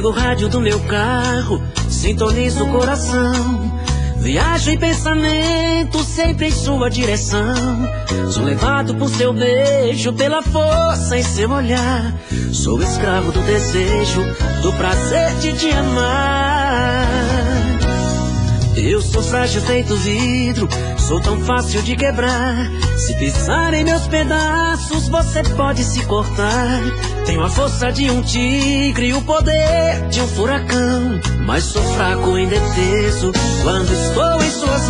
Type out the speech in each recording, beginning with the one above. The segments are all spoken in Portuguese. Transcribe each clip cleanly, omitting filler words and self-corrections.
Ligo o rádio do meu carro, sintonizo o coração. Viajo em pensamento, sempre em sua direção. Sou levado por seu beijo, pela força em seu olhar. Sou escravo do desejo, do prazer de te amar. Eu sou frágil feito vidro, sou tão fácil de quebrar. Se pisar em meus pedaços, você pode se cortar. Tenho a força de um tigre e o poder de um furacão, mas sou fraco e indefeso quando estou em suas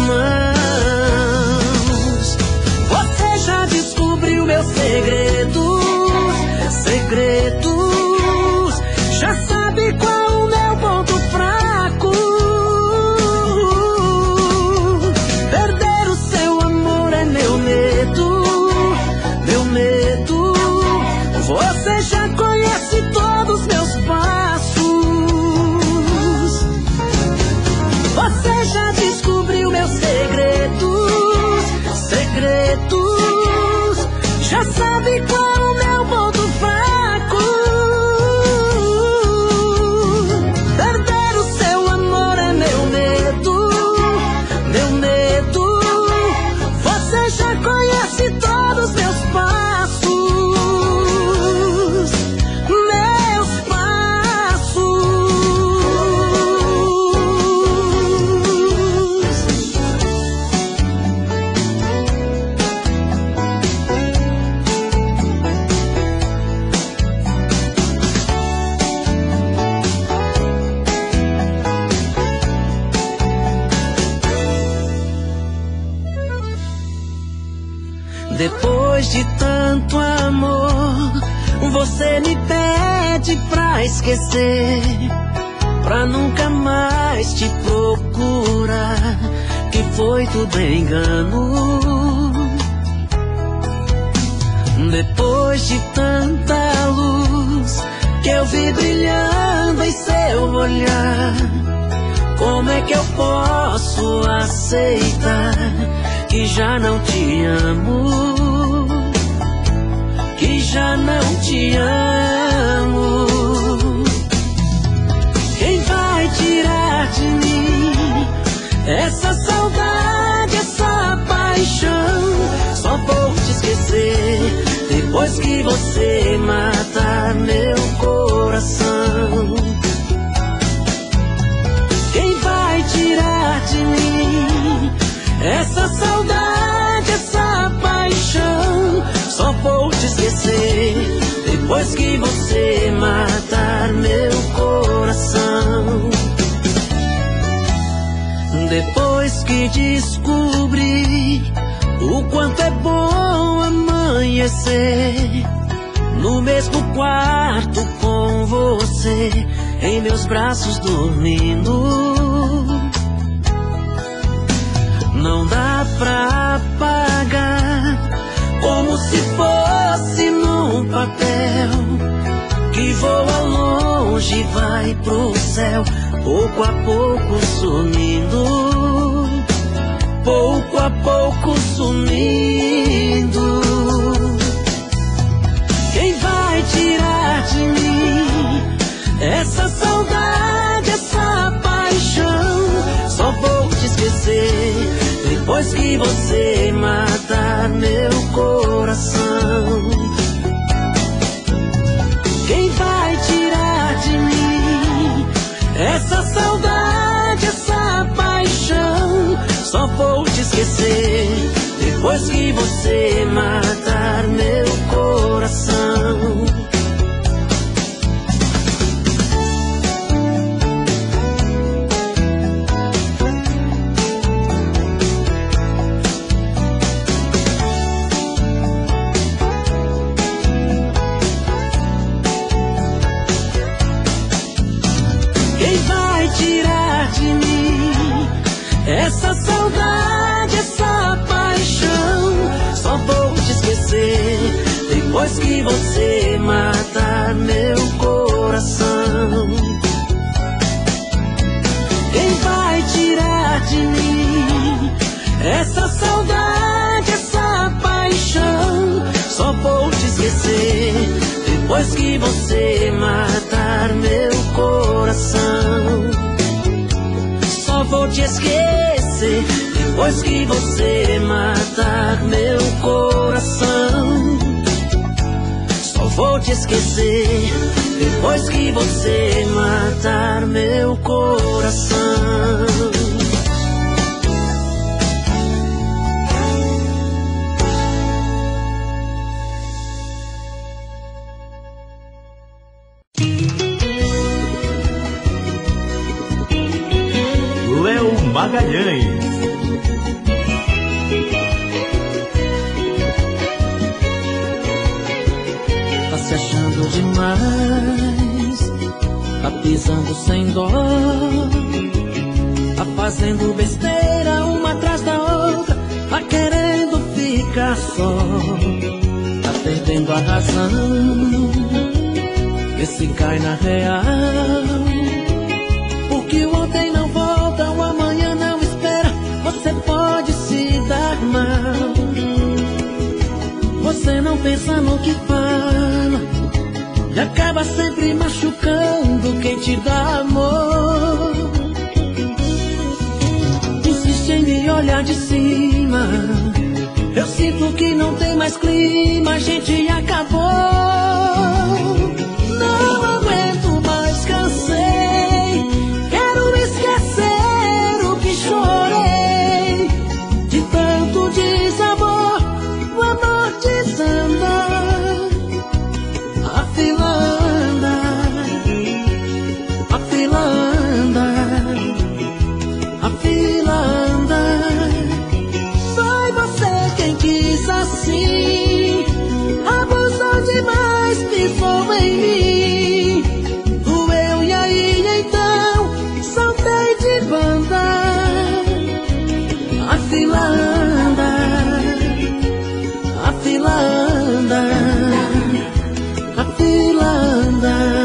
mãos. Você já descobriu meus segredos, segredos. Já sabe qual o meu ponto fraco. Perder o seu amor é meu medo, meu medo. Você já conhece todos os meus passos. Você já descobriu meus segredos, segredos. Já sabe qual o meu ponto fraco. Perder o seu amor é meu medo, meu medo. Você já conhece todos os meus passos. Depois de tanto amor, você me pede pra esquecer, pra nunca mais te procurar, que foi tudo engano. Depois de tanta luz que eu vi brilhando em seu olhar, como é que eu posso aceitar que já não te amo, que já não te amo? Quem vai tirar de mim essa saudade, essa paixão? Só vou te esquecer depois que você matar meu coração. Quem vai tirar de mim essa saudade, essa paixão? Só vou te esquecer depois que você matar meu coração. Depois que descobri o quanto é bom amanhecer no mesmo quarto com você, em meus braços dormindo. Não dá pra apagar, como se fosse num papel que voa longe e vai pro céu, pouco a pouco sumindo, pouco a pouco sumindo. Quem vai tirar de mim essa saudade, essa paixão? Só vou te esquecer depois que você matar meu coração. Quem vai tirar de mim essa saudade, essa paixão? Só vou te esquecer depois que você matar meu coração. Essa saudade, essa paixão? Só vou te esquecer depois que você matar meu coração. Quem vai tirar de mim essa saudade, essa paixão? Só vou te esquecer depois que você matar matar meu coração. Só vou te esquecer depois que você matar meu coração. Só vou te esquecer depois que você matar meu coração. Magalhães. Tá se achando demais, tá pisando sem dó, tá fazendo besteira uma atrás da outra, tá querendo ficar só, tá perdendo a razão, vê se cai na real, porque o ontem não volta, o amanhã não espera, você pode se dar mal. Você não pensa no que fala e acaba sempre machucando quem te dá amor. Insiste em me olhar de cima, eu sinto que não tem mais clima, a gente acabou. Não aguento mais, cansei, quero esquecer o que chorei. De tanto desamor, o amor desanda, a fila anda, a fila anda, a fila anda. Foi você quem quis assim, abusou demais, pisou em mim, doeu e aí então soltei de banda. A fila anda, a fila anda, a fila anda.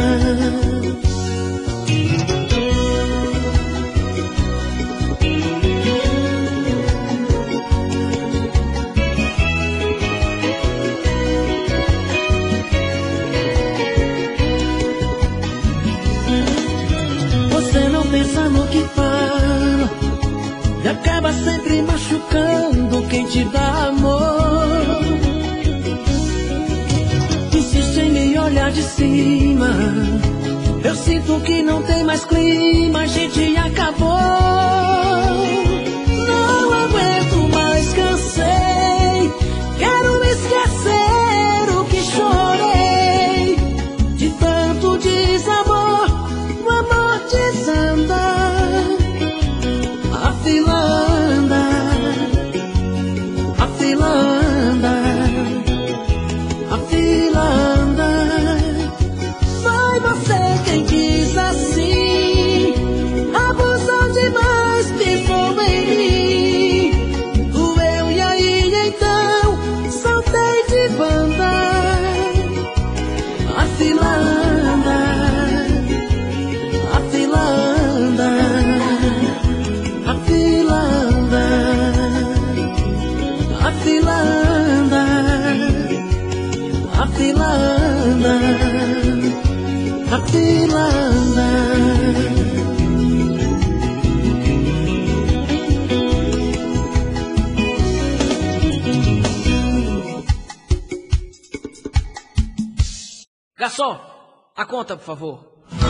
Você não pensa no que fala e acaba sempre machucando quem te dá amor. Insiste em me olhar de cima, eu sinto que não tem mais clima, a gente acabou. Não aguento mais, cansei, quero esquecer o que chorei. De tanto desamor, o amor desanda, a fila anda, a fila anda, a fila anda. Foi você quem quis assim, abusou demais, pisou em mim, doeu e aí então soltei de banda. A fila anda, a fila anda, a fila anda, a fila anda, a fila anda, a fila anda. Garçom, a conta, por favor.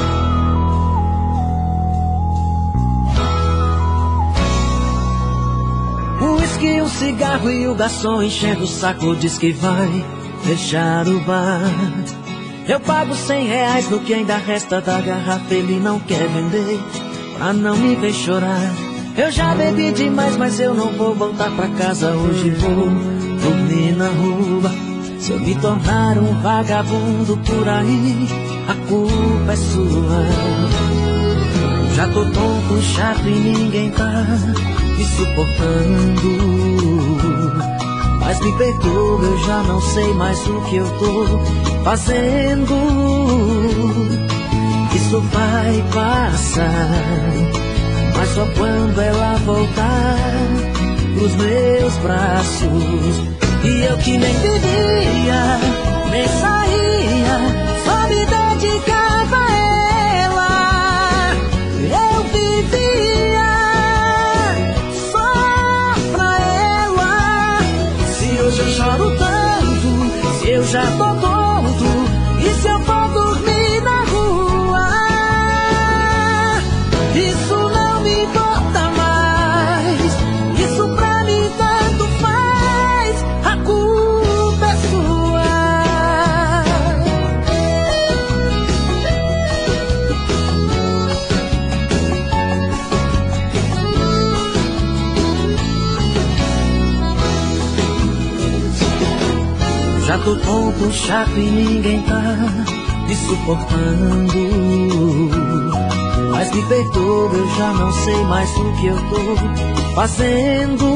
Um whisky, um cigarro e o garçom enchendo o saco diz que vai fechar o bar. Eu pago R$100 no que ainda resta da garrafa, ele não quer vender pra não me ver chorar. Eu já bebi demais, mas eu não vou voltar pra casa hoje, vou dormir na rua. Se eu me tornar um vagabundo por aí, a culpa é sua. Já tô tonto, chato e ninguém tá me suportando. Mas me perdoa, eu já não sei mais o que eu tô fazendo. Isso vai passar, mas só quando ela voltar pros meus braços. E eu que nem bebia, nem saía, só me dedicava a ela. tô tonto, chato e ninguém tá me suportando. Mas me perdoa, eu já não sei mais o que eu tô fazendo.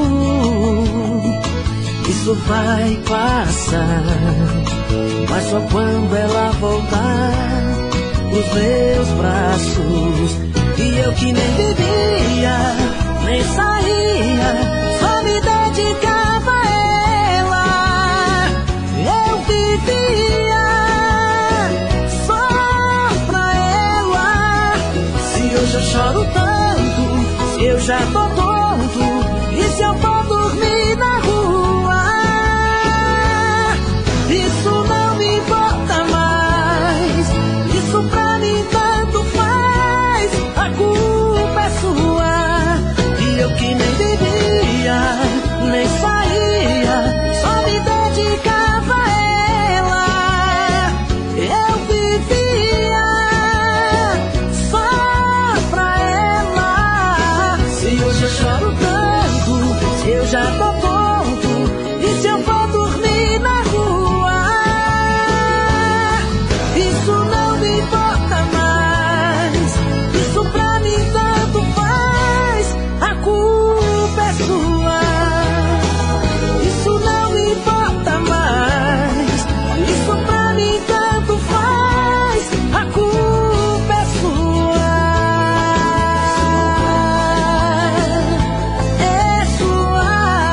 Isso vai passar, mas só quando ela voltar pros meus braços. E eu que nem bebia, nem saía, só me dedicava a ela. Eu vivia só pra ela. Se hoje eu choro tanto, se eu já tô tonto, e se eu for dormir na rua, isso não me importa mais. Isso pra mim tanto faz, a culpa é sua. E eu que nem bebia, nem saía, só me dedicava a ela. Eu vivia só pra ela. Se hoje eu choro tanto, se eu já tô tonto, e se eu for dormir na rua, isso não me importa mais. Isso pra mim tanto faz, a culpa é sua. Isso não me importa mais. Isso pra mim tanto faz, a culpa é sua. É sua.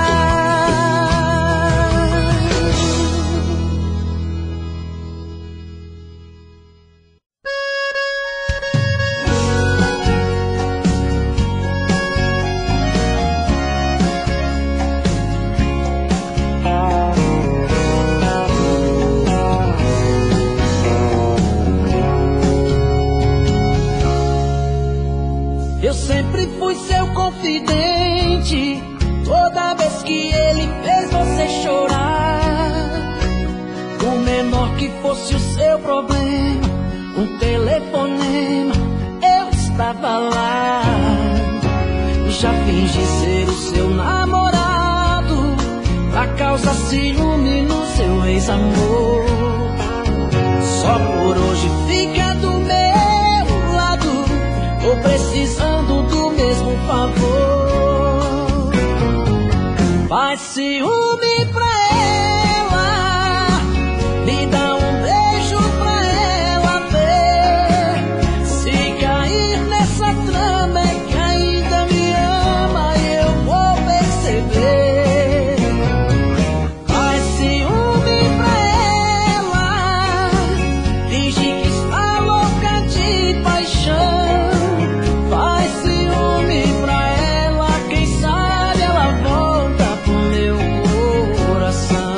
Eu sempre fui seu confidente, toda vez que ele fez você chorar. O menor que fosse o seu problema, um telefonema, eu estava lá. Já fingi ser o seu namorado, pra causar ciúme no seu ex-amor. Só por hoje fica do meu lado, tô precisando do mesmo favor. Faz ciúme pra ela, me dá um beijo pra ela ver. Se cair nessa trama é que ainda me ama, eu vou perceber. Faz ciúme pra ela, finge que está louca de paixão. Faz ciúme pra ela, quem sabe ela volta pro meu coração.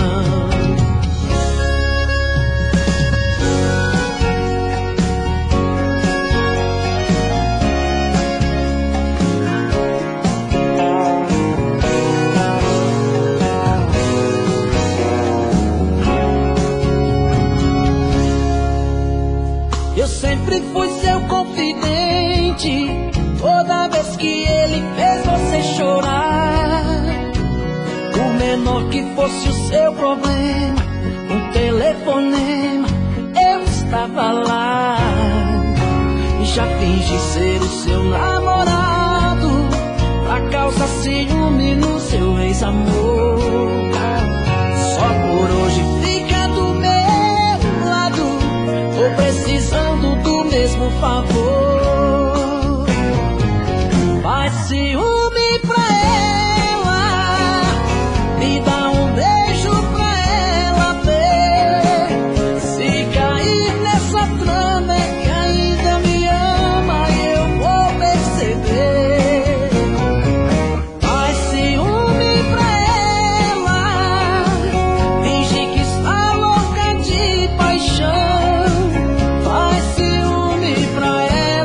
Eu sempre fui seu confidente, toda vez que ele fez você chorar. O menor que fosse o seu problema, um telefonema, eu estava lá. Já fingi ser o seu namorado, pra causar ciúme no seu ex-amor. Só por hoje fica do meu lado, tô precisando do mesmo favor. Faz ciúme pra ela, me dá um beijo pra ela ver. Se cair nessa trama é que ainda me ama, eu vou perceber. Faz ciúme pra ela, finge que está louca de paixão. Faz ciúme pra ela,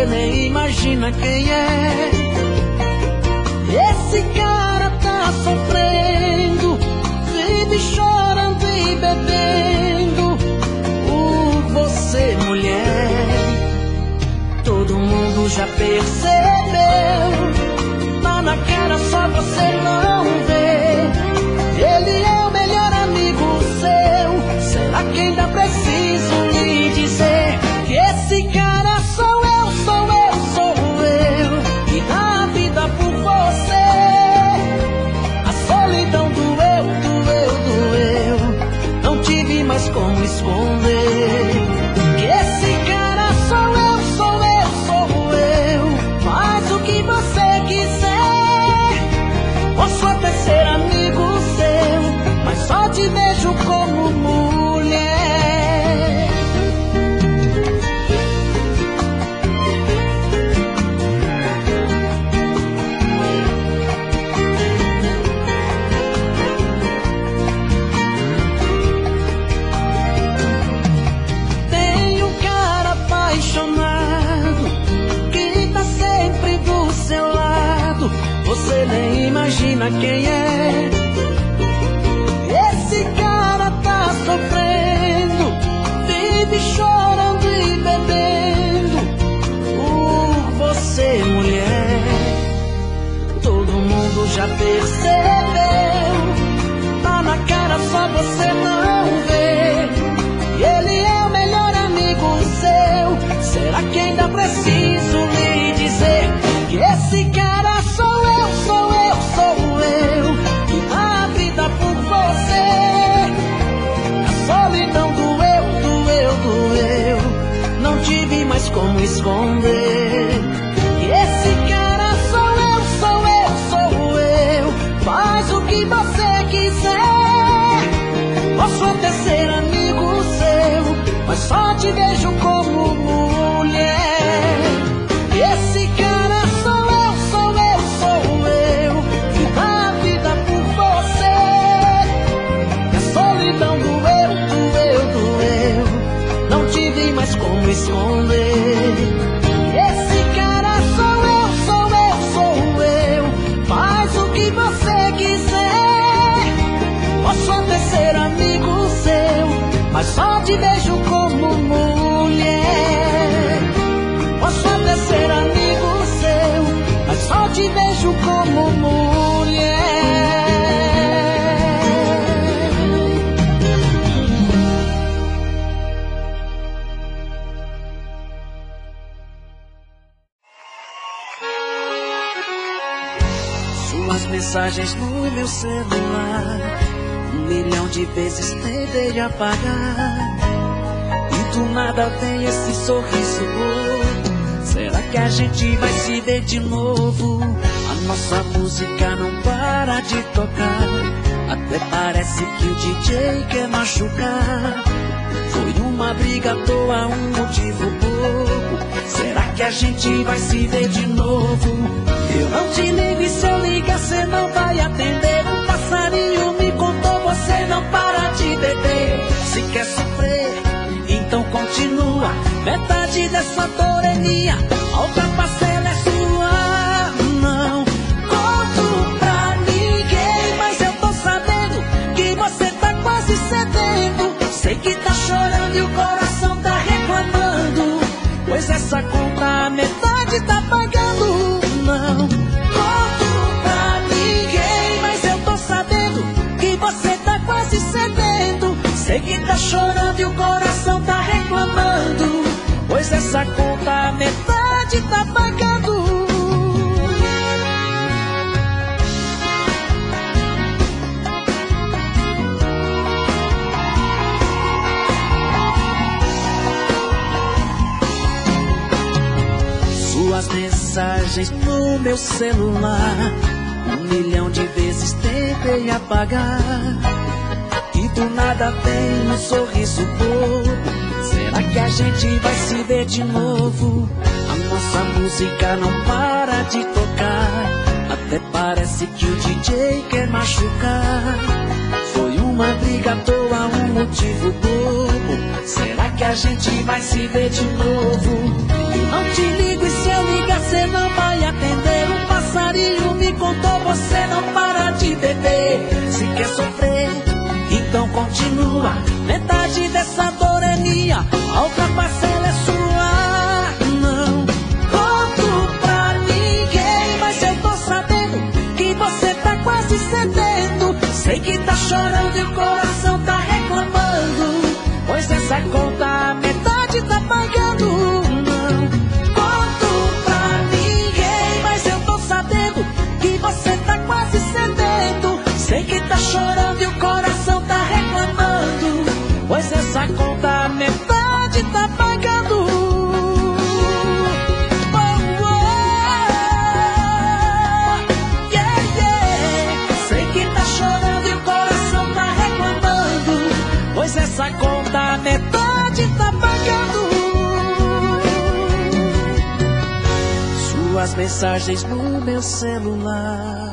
você nem imagina quem é. Esse cara tá sofrendo, vive chorando e bebendo por você, mulher. Todo mundo já percebeu, tá na cara, só você não vê. Ele é o melhor amigo seu. Será que ainda preciso lhe dizer que esse cara sou eu, sou eu, sou eu, e dá a vida por você. A solidão doeu, doeu, doeu, não tive mais como esconder que esse cara sou eu, sou eu, sou eu. Faz o que você quiser, posso até ser amigo seu, mas só te vejo como mulher. Tem um cara apaixonado que tá sempre do seu lado, você nem imagina quem é. Esse cara tá sofrendo, vive chorando e bebendo por você, mulher. Todo mundo já percebeu, tá na cara, só você não vê. Ele é o melhor amigo seu. Será que ainda preciso lhe dizer que esse cara sou eu, sou eu, sou eu, que dá a vida por você. A solidão doeu, doeu, doeu, não tive mais como esconder que esse cara sou eu, sou eu, sou eu. Faz o que você quiser, posso até ser amigo seu, mas só te vejo como mulher. Esse cara sou eu, sou eu, sou eu, que dá a vida por você. E a solidão doeu, doeu, doeu, não tive mais como esconder. Esse cara sou eu, sou eu, sou eu. Faz o que você quiser, posso até ser amigo seu, mas só te vejo como mulher. Posso até ser amigo seu, mas só te vejo como mulher. Suas mensagens no meu celular, 1 milhão de vezes tentei apagar, e do nada vem esse sorriso bobo. Será que a gente vai se ver de novo? A nossa música não para de tocar, até parece que o DJ quer machucar. Foi uma briga à toa, um motivo bobo. Será que a gente vai se ver de novo? Eu não te ligo e se eu ligar cê não vai atender. Um passarinho me contou, você não para de beber. Se quer sofrer, então continua. Metade dessa dor é minha, a outra parcela é sua. Não conto pra ninguém, mas eu tô sabendo que você tá quase cedendo. Sei que tá chorando e o coração tá reclamando, pois essa conta a metade tá pagando. Não conto pra ninguém, mas eu tô sabendo que você tá quase cedendo. Sei que tá chorando e o coração tá reclamando, pois essa conta a metade tá pagando. Suas mensagens no meu celular, 1 milhão de vezes tentei apagar, e do nada vem um sorriso bobo. Será que a gente vai se ver de novo? A nossa música não para de tocar, até parece que o DJ quer machucar. Foi uma briga à toa, um motivo bobo. Será que a gente vai se ver de novo? Eu não te ligo e continua. Metade dessa dor é minha, a outra parcela é sua. Não conto pra ninguém, mas eu tô sabendo que você tá quase cedendo. Sei que tá chorando e o coração tá reclamando, pois essa conta a metade tá pagando. Não conto pra ninguém, mas eu tô sabendo que você tá quase cedendo. Sei que tá chorando e o coração tá reclamando, pois essa conta a metade tá pagando. Oh, oh, yeah, yeah. Sei que tá chorando e o coração tá reclamando, pois essa conta a metade tá pagando. Suas mensagens no meu celular.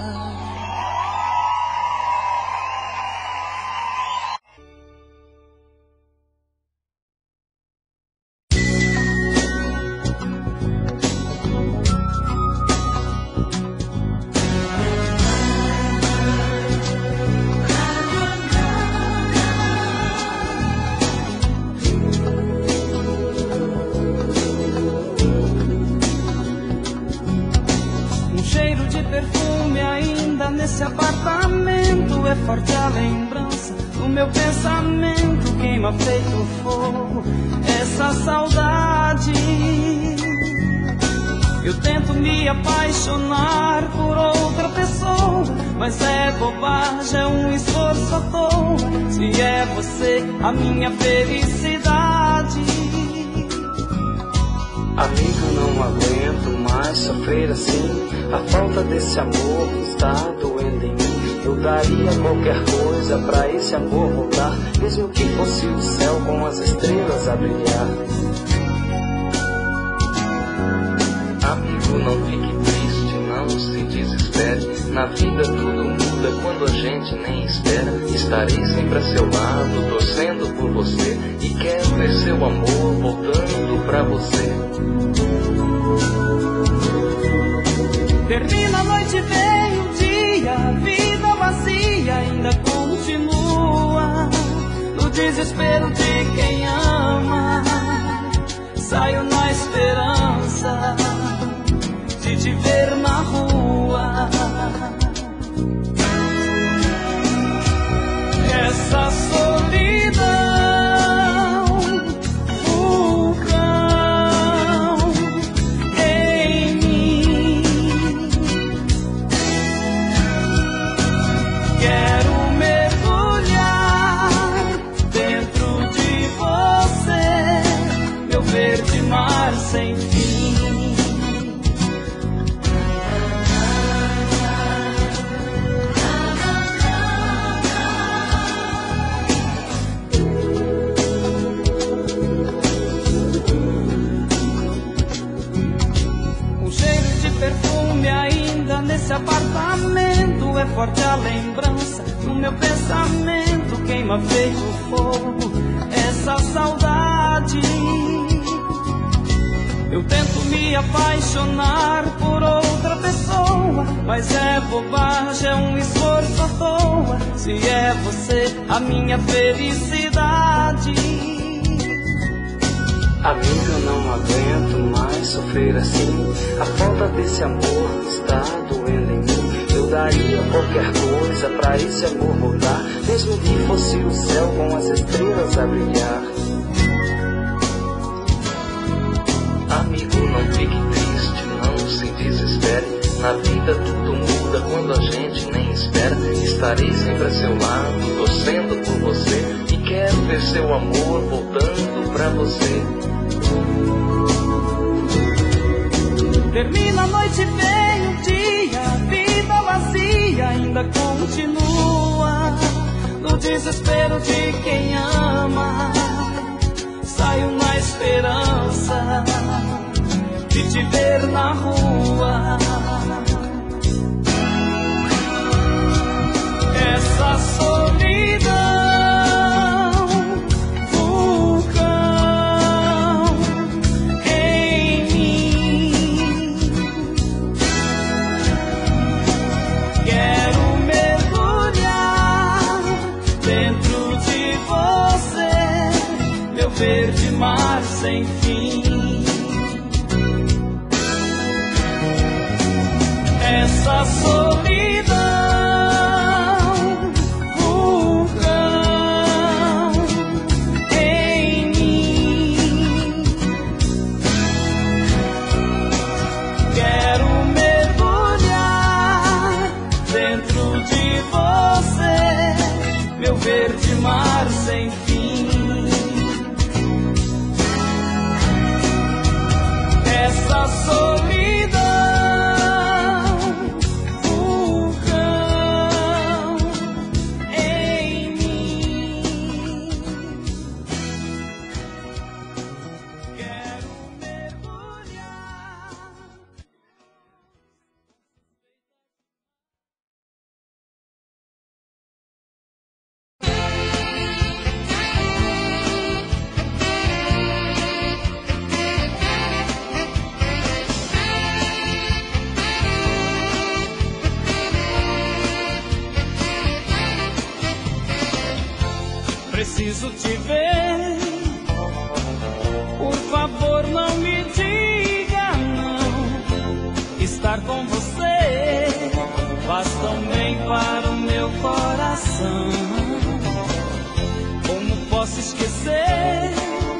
Nesse apartamento é forte a lembrança, o meu pensamento queima feito fogo, essa saudade. Eu tento me apaixonar por outra pessoa, mas é bobagem, é um esforço à toa. Se é você a minha felicidade. Amigo, não aguento mais sofrer assim. A falta desse amor está doendo em mim. Eu daria qualquer coisa pra esse amor voltar, mesmo que fosse o céu com as estrelas a brilhar. Amigo, não fique triste, não se desespere. Na vida tudo muda quando a gente nem espera. Estarei sempre a seu lado, torcendo por você, e quero ver seu amor voltando pra você. Termina a noite, vem o dia, a vida vazia ainda continua. No desespero de quem ama, saio na esperança de te ver na rua. Essa solidão, mar sem fim. Um cheiro de perfume ainda nesse apartamento, é forte a lembrança, no meu pensamento queima feito fogo, essa saudade. Eu tento me apaixonar por outra pessoa, mas é bobagem, é um esforço à toa. Se é você a minha felicidade. Amiga, não aguento mais sofrer assim. A falta desse amor está doendo em mim. Eu daria qualquer coisa pra esse amor voltar, mesmo que fosse o céu com as estrelas a brilhar. Amigo, não fique triste, não se desespere. Na vida tudo muda quando a gente nem espera. Estarei sempre a seu lado, torcendo por você, e quero ver seu amor voltando pra você. Termina a noite, vem o dia, a vida vazia ainda continua. No desespero de quem ama, saio na esperança de te ver na rua. Essa solidão, vulcão em mim. Quero mergulhar dentro de Essa solidão, vulcão em mim. Quero mergulhar dentro de você, meu verde mar sem fim. Essa solidão, vulcão em mim. Quero mergulhar. Preciso te ver, por favor não me diga não. Estar com você faz tão bem para o meu coração. Como posso esquecer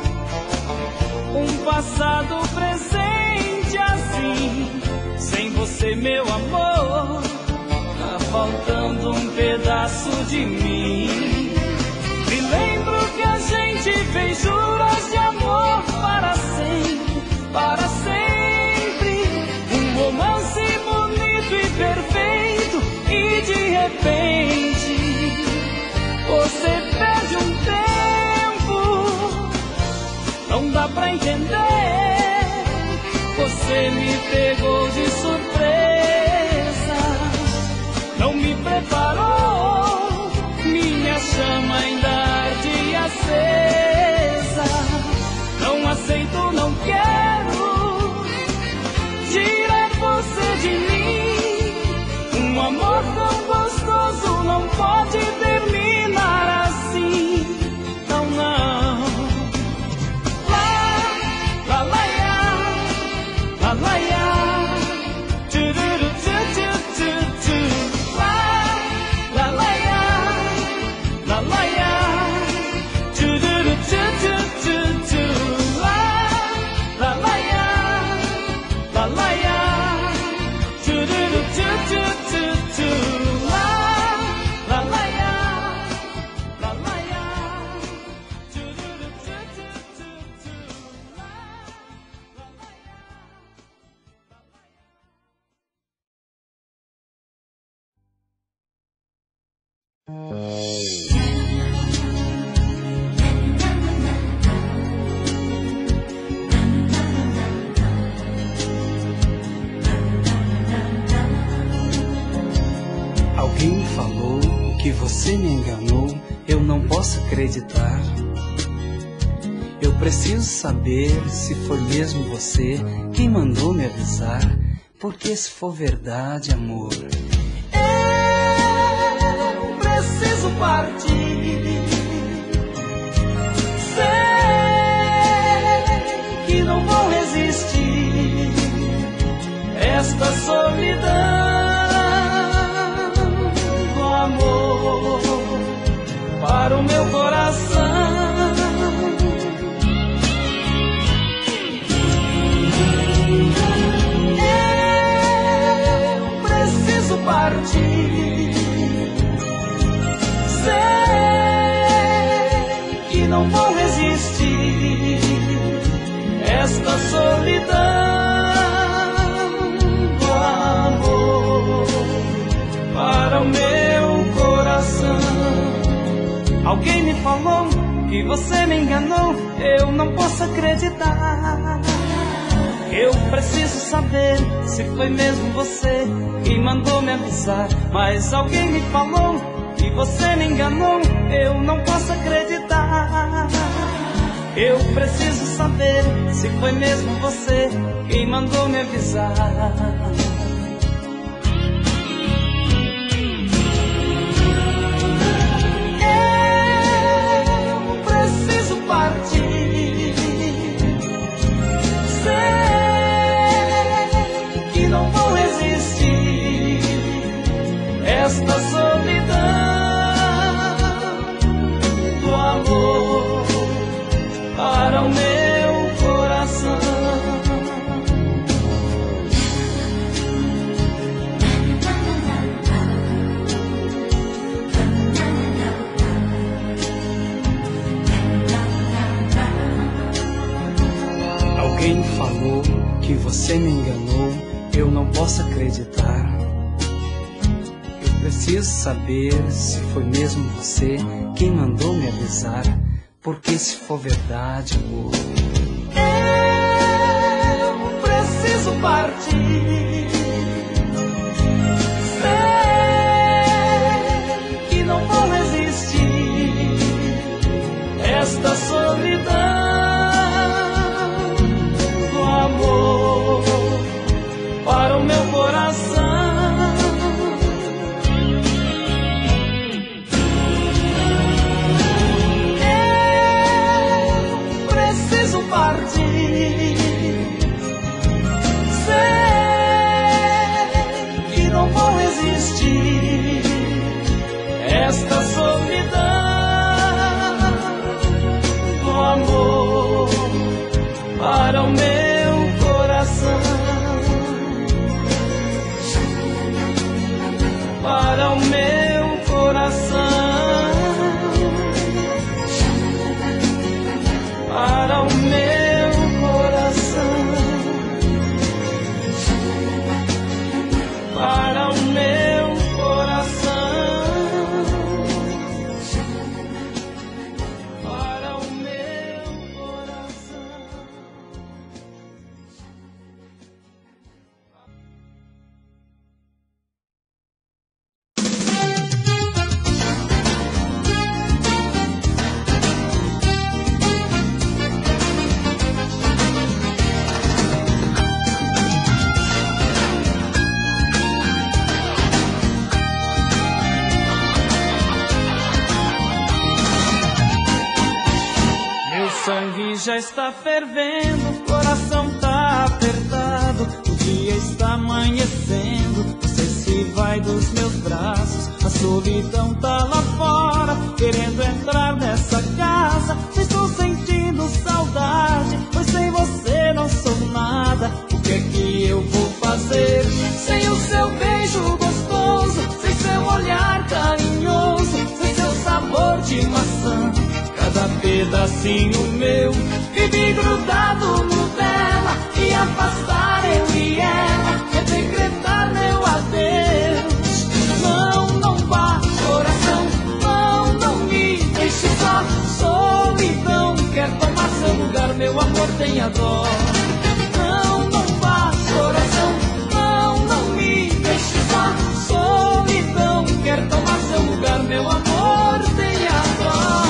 um passado presente assim? Sem você, meu amor, tá faltando um pedaço de mim. Me lembro que a gente fez juras de amor para sempre, para sempre. Um romance bonito e perfeito, e de repente você perde um tempo. Não dá pra entender, você me pegou de surpresa. Não me preparou, minha chama ainda arde acesa. Não aceito, não quero tirar você de mim. Um amor tão gostoso não pode terminar assim. Não, não. La, la, la, ya, la, la, ya. Tururu, tu, tu, tu, tu. La, la, la, ya. La la ya, tu tu tu tu tu tu. La la la ya, la la ya, tu tu tu tu tu tu. La la la ya, la la ya, tu tu tu tu tu tu. La Alguém me falou que você me enganou, eu não posso acreditar. Eu preciso saber se foi mesmo você quem mandou me avisar, porque se for verdade, amor, eu preciso partir. Sei que não vou resistir esta solidão do amor para o meu coração. Eu preciso partir. Sei que não vou resistir esta solidão do amor para o meu coração. Alguém me falou que você me enganou, eu não posso acreditar. Eu preciso saber se foi mesmo você que mandou me avisar. Mas alguém me falou que você me enganou, eu não posso acreditar. Eu preciso saber se foi mesmo você quem mandou me avisar. Eu preciso partir. Alguém falou que você me enganou, eu não posso acreditar. Eu preciso saber se foi mesmo você quem mandou me avisar, porque se for verdade, amor, eu preciso partir. Sei que não vou resistir esta solidão. Amor para o meu coração, eu preciso partir. Sei que não vou resistir esta solidão do amor para o meu para o meu coração, para o meu coração, para o meu coração, para o meu coração. O sangue já está fervendo, o coração tá apertado, o dia está amanhecendo, você se vai dos meus braços, a solidão tá lá fora, querendo entrar nessa casa, estou sentindo saudade, pois sem você não sou nada, o que é que eu vou fazer? Sem o seu beijo gostoso, sem seu olhar carinhoso, sem seu sabor de maçã, cada pedacinho meu vive grudado no dela, e afastar eu e ela é decretar meu adeus. Não, não vá, coração, não, não me deixe só. Solidão quer tomar seu lugar, meu amor, tenha dó. Não, não vá, coração, não, não me deixe só. Solidão quer tomar seu lugar, meu amor, tenha dó.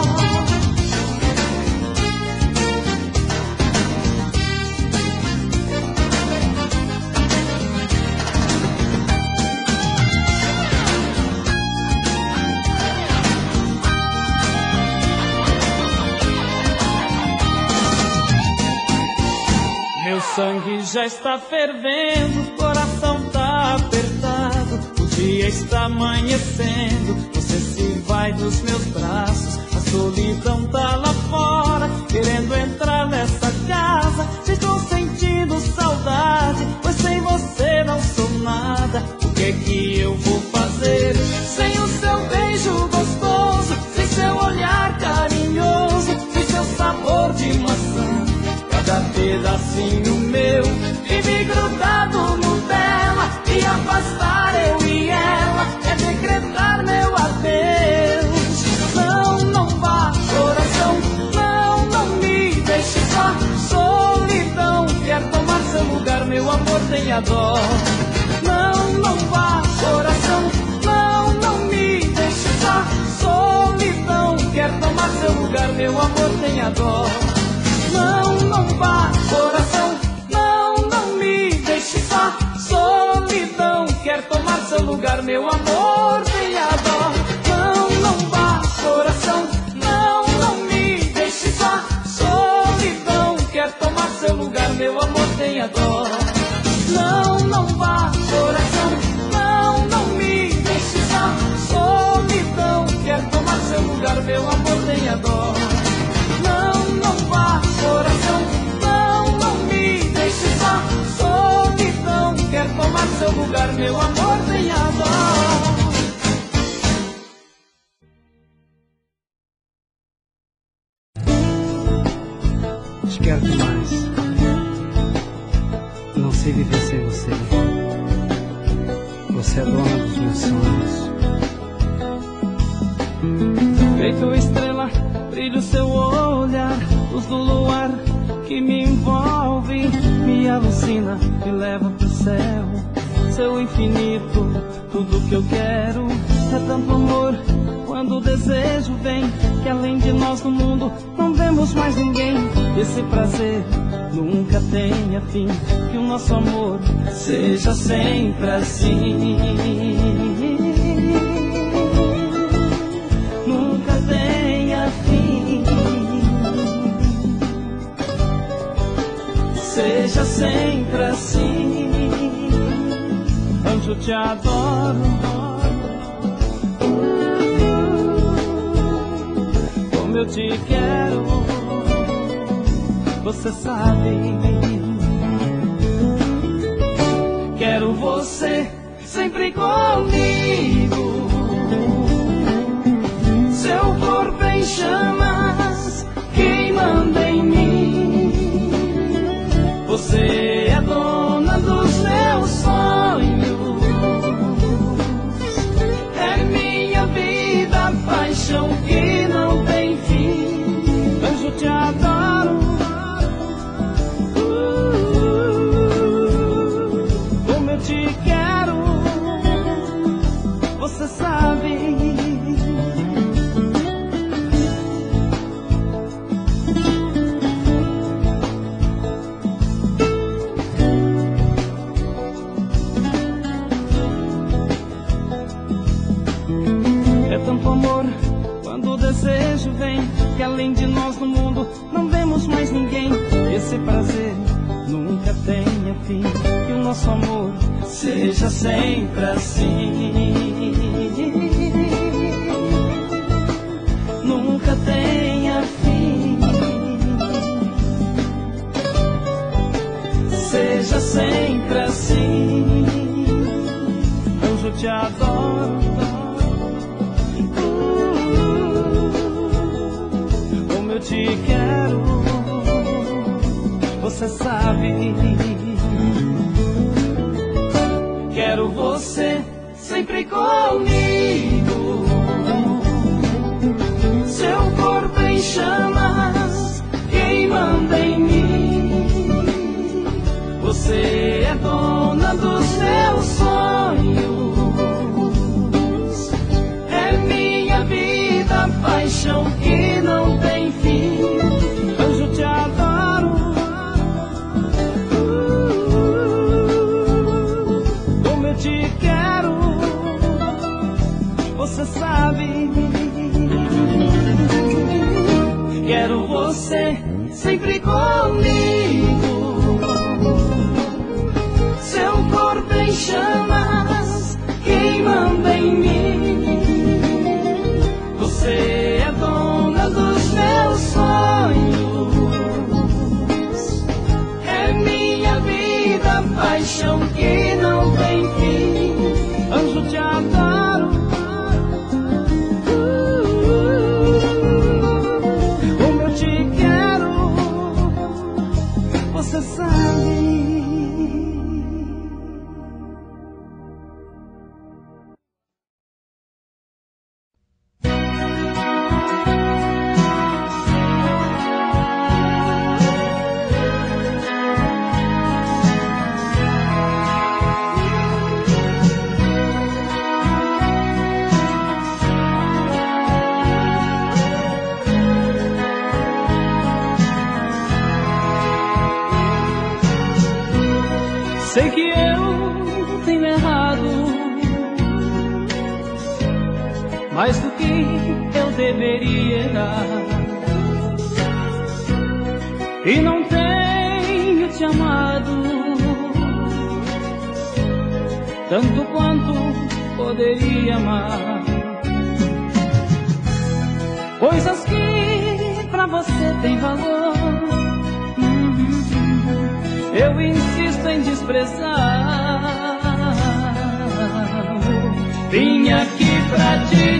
Meu sangue já está fervendo, o coração tá apertado, o dia está amanhecendo, você se vai dos meus braços, a solidão tá lá fora, querendo entrar nessa casa, estou sentindo saudade, pois sem você não sou nada, o que é que eu vou fazer? Sem o seu beijo gostoso, sem seu olhar carinhoso, sem seu sabor de maçã, cada pedacinho meu vive grudado no dela, e afastar eu e ela é decretar meu adeus. Não, não vá, coração, não, não me deixe só. Solidão quer tomar seu lugar, meu amor, tenha dó. Não, não vá, coração, não, não me deixe só. Solidão quer tomar seu lugar, meu amor, tenha dó. Não, não vá, coração, não, não me deixe só. Solidão quer tomar seu lugar, meu amor, tenha dó. Não, não vá, coração, não, não me deixe só. Solidão quer tomar seu lugar, meu amor, tenha dó. Não, não vá, coração, não, não me deixe só. Solidão quer tomar seu lugar, meu amor, tenha dó. Não, não vá, coração, não, não me deixe só. Solidão quer tomar seu lugar, meu amor, tenha dó. Te quero demais. sei viver sem você. Você é dona dos meus sonhos. Feito estrela, brilha o seu olhar, luz do luar que me envolve, me alucina, me leva pro céu. Seu infinito, tudo que eu quero é tanto amor. Quando o desejo vem, que além de nós no mundo não vemos mais ninguém. Esse prazer nunca tenha fim, que o nosso amor seja sempre assim. Nunca tenha fim, seja sempre assim. Anjo, te adoro, como eu te quero, você sabe. Quero você sempre comigo, seu corpo em chamas, queimando em mim. Você é dona dos meus sonhos, é minha vida, paixão que não tem fim. Anjo, te adoro, como eu te quero, você sabe. Tanto amor, quando o desejo vem, que além de nós no mundo não vemos mais ninguém. Esse prazer nunca tenha fim, que o nosso amor seja sempre assim. Nunca tenha fim, seja sempre assim. Anjo, te adoro, eu te quero, você sabe. Quero você sempre comigo, seu corpo em chamas, queimando em mim. Você é dona dos meus sonhos, é minha vida, paixão que não tem fim. Anjo, te adoro, como eu te quero, você sabe. Quero você sempre comigo, seu corpo em chamas, queimando em mim. Você é dona dos meus sonhos, é minha vida, paixão que não tem fim. Anjo, te adoro, como eu te quero, você sabe. Sei que eu tenho errado mais do que eu deveria, e não tenho te amado tanto quanto poderia amar. Coisas que pra você tem valor, eu insisto em desprezar. Vim aqui pra te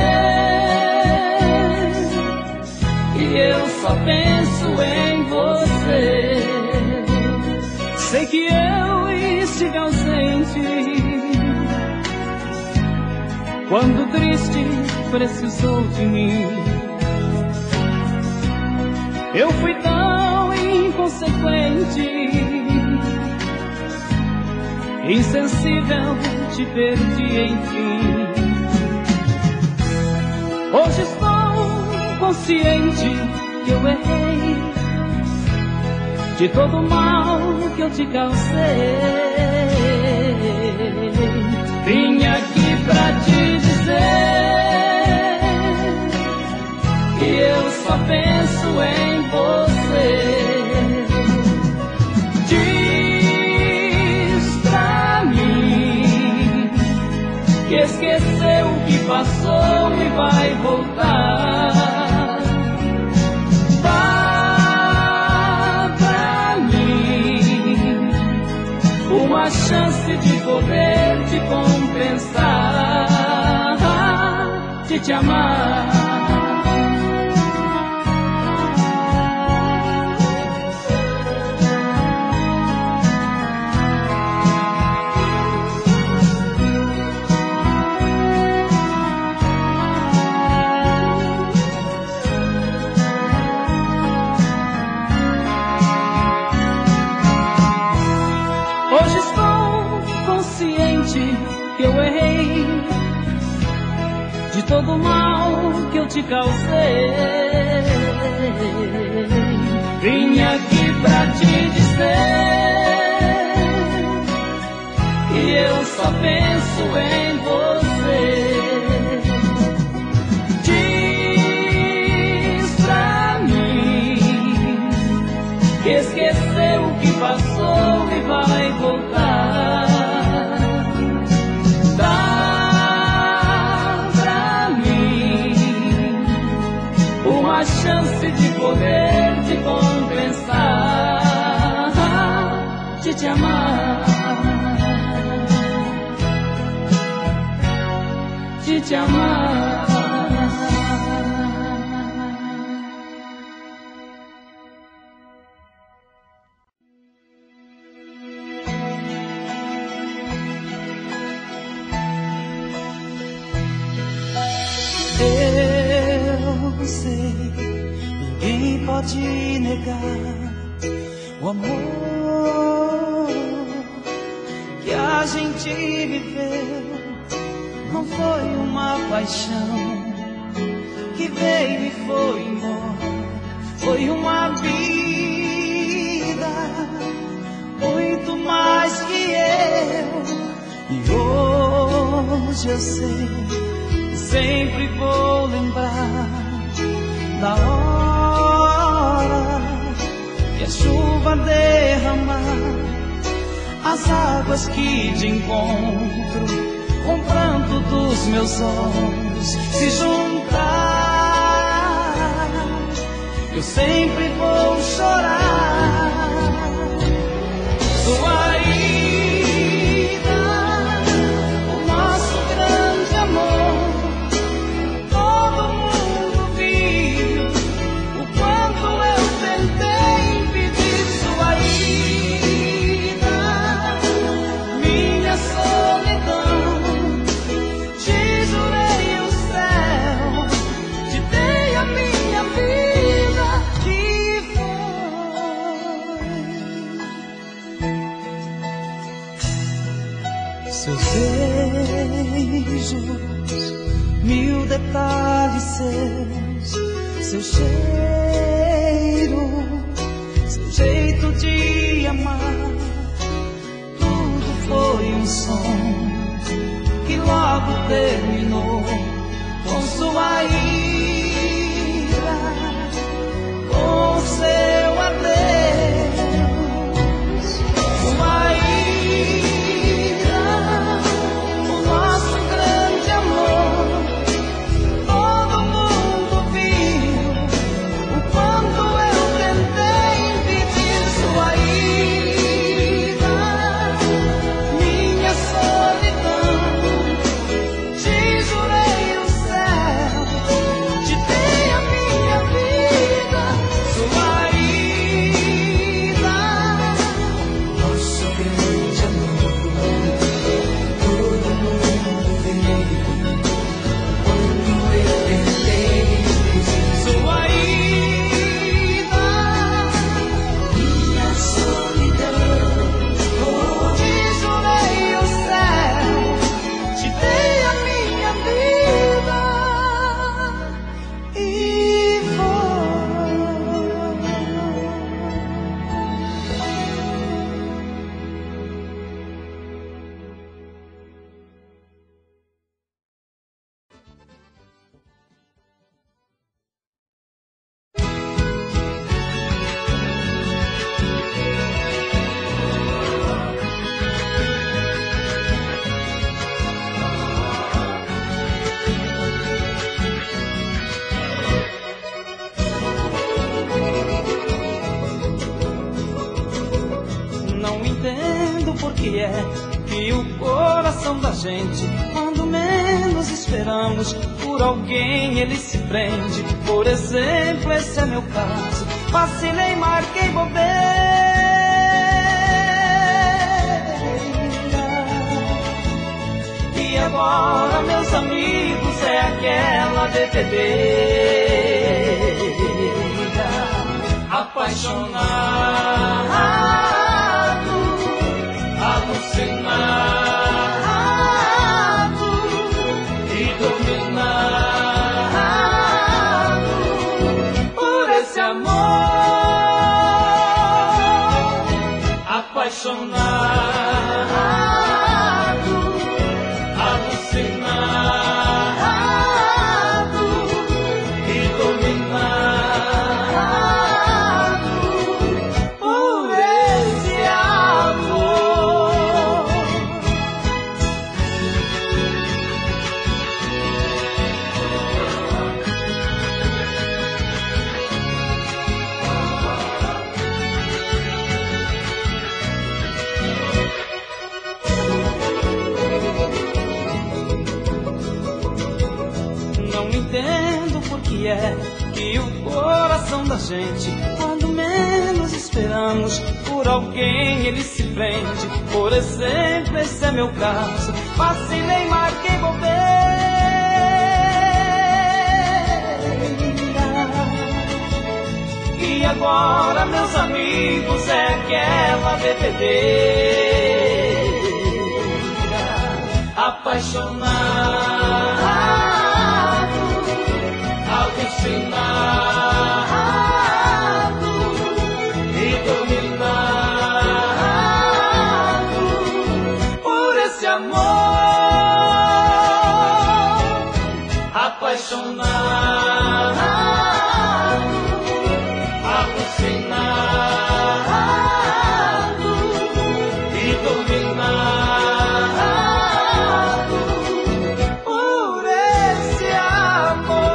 dizer que eu só penso em você. Sei que eu quando triste precisou de mim. Eu fui tão inconsequente, insensível, te perdi enfim. Hoje estou consciente que eu errei, de todo o mal que eu te causei. Vim aqui pra te dizer que eu só penso em você. Diz pra mim que esqueceu o que passou e vai voltar. Dá pra mim uma chance de poder te compensar, de te amar. Hoje estou consciente que eu errei, de todo o mal que eu te causei. Vim aqui pra te dizer que eu só penso em você. Diz pra mim que esqueceu o que passou e vai voltar. Dá pra mim uma chance de poder te compensar, de te amar, de te amar. Eu sei, ninguém pode negar o amor que a gente viveu. Não foi uma paixão que veio e foi embora, foi uma vida muito mais que eu. E hoje eu sei, sempre vou lembrar da hora que a chuva derramar, as águas que de encontro com o pranto dos meus olhos se juntar. Eu sempre vou chorar sua ida, o nosso grande amor. Seus beijos, mil detalhes seus, seu cheiro, seu jeito de amar, tudo foi um som que logo terminou com sua ira, com seu adeus, sua ira. Não entendo por que é que o coração da gente, quando menos esperamos, por alguém ele se prende. Por exemplo, esse é meu caso. Vacilei, marquei bobeira, e agora, meus amigos, é aquela bebedeira. Apaixonado, alucinado e dominado por esse amor. Apaixonado, alucinado e dominado por esse amor. Não entendo por que é que o coração da gente, quando menos esperamos, por alguém ele se prende. Por exemplo, esse é meu caso. Vacilei, marquei bobeira, e agora, meus amigos, é aquela bebedeira. Apaixonado, alucinado e dominado por esse amor. Apaixonado, alucinado e dominado por esse amor.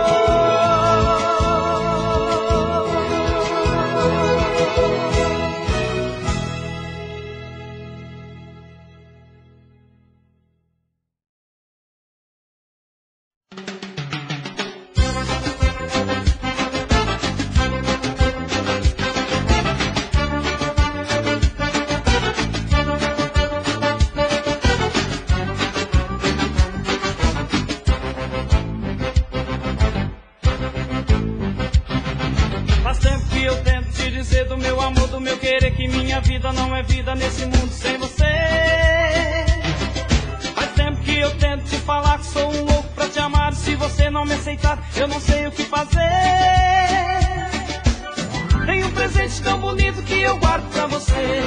Faz tempo que eu tento te dizer do meu amor, do meu querer, que minha vida não é vida nesse mundo sem você. Faz tempo que eu tento te falar que sou um louco pra te amar. Se você não me aceitar, eu não sei o que fazer. Tem um presente tão bonito que eu guardo pra você.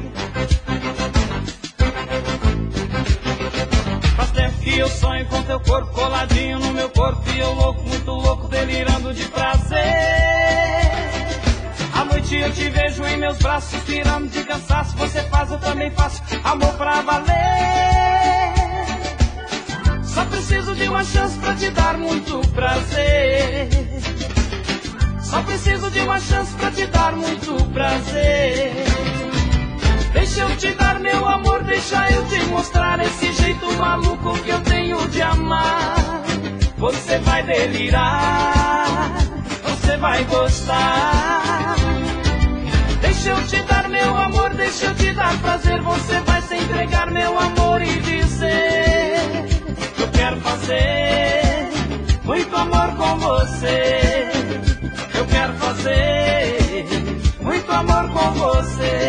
Faz tempo que eu sonho com teu corpo coladinho no meu corpo, e eu louco, muito louco, delirando de prazer. À noite eu te vejo em meus braços, suspirando de cansaço. Você faz, eu também faço, amor pra valer. Só preciso de uma chance pra te dar muito prazer. Só preciso de uma chance pra te dar muito prazer. Deixa eu te dar meu amor, deixa eu te mostrar esse jeito maluco que eu tenho de amar. Você vai delirar, você vai gostar. Deixa eu te dar meu amor, deixa eu te dar prazer. Você vai se entregar meu amor e dizer: eu quero fazer muito amor com você. Eu quero fazer muito amor com você.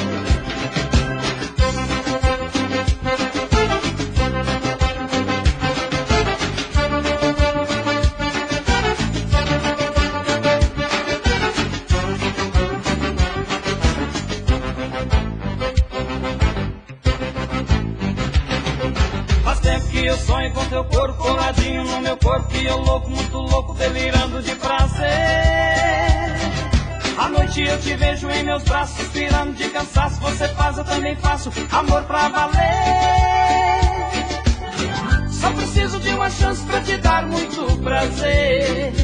Faz tempo que eu sonho com teu corpo coladinho no meu corpo, e eu louco, muito louco, delirando de prazer. À noite eu te vejo em meus braços, suspirando de cansaço. Você faz, eu também faço, amor pra valer. Só preciso de uma chance pra te dar muito prazer.